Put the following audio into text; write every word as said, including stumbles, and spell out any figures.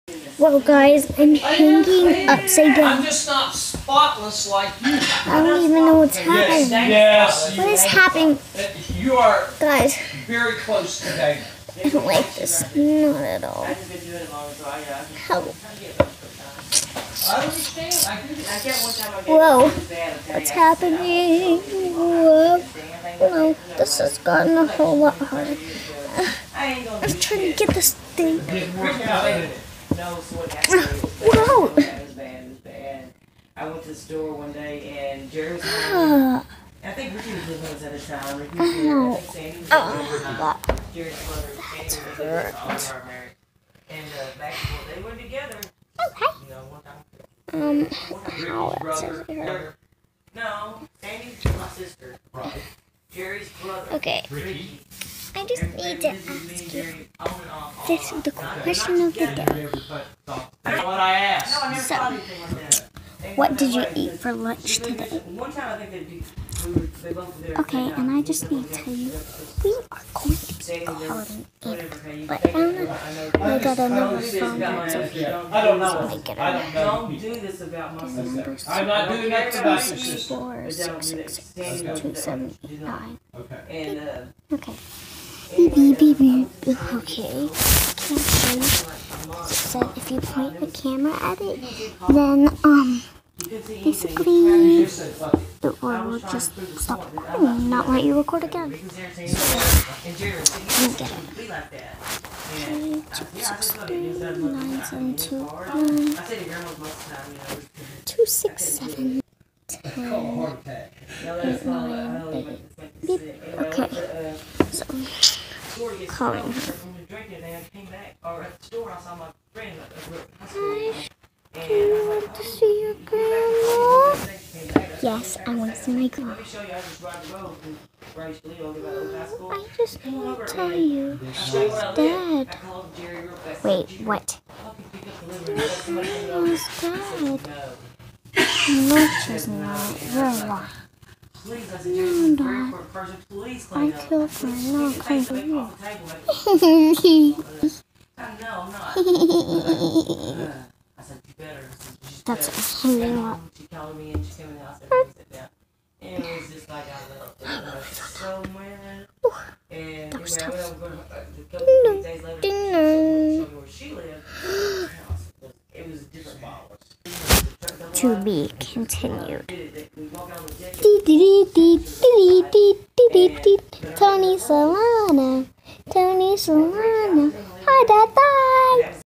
Well, guys, I'm hanging upside down. I'm just not spotless like you. I don't even know what's happening. Yes. What is happening? You are Guys, very close today. I don't like this. Not at all. Help. Whoa. What's happening? Whoa. No, this has gotten a whole lot harder. I was trying to get this thing. Whoa. I went to the store one day and Jerry was I think Ricky was living with us at the time. Ricky was here. I think Sandy was oh. Jerry's brother. Sandy was there. All of our married. And uh, back and forth, they were together. Okay. You know, one time. Um, how it's here. No, Sandy's my sister. Right. Jerry's brother. Okay. Ricky. I just need to ask you this is the question of the day. That's what I asked. So, what did you eat for lunch today? Okay, and I just need to tell you, we are going to be calling Hélp, but I don't know. I got another phone that's over here. I don't know. Let me get it right. Don't do this about my sister. I'm not doing that to my sister. Four, six, six, six, two, seven, eight, nine. Okay. Okay. Beep, beep, beep, beep. Okay. I can't show you. So if you point the camera at it, then, um, basically, it will just stop recording and not let you record again. So, let me get it. Okay, two, six, three, nine, seven, two, one, two, six, seven, ten, eight, nine, eight, beep. Okay, so, calling her. Hi, do you want to see your grandma? Yes, I want to see my grandma. I just want to tell you, she's dead. Wait, what? Grandma's dead. No, she's not. You're lying. No, no. I killed her. No, I can't believe it. That's a hanging up. That was tough. No, dinner. To be continued. Tony Solana. Tony Solana. Hi, Dad. Bye.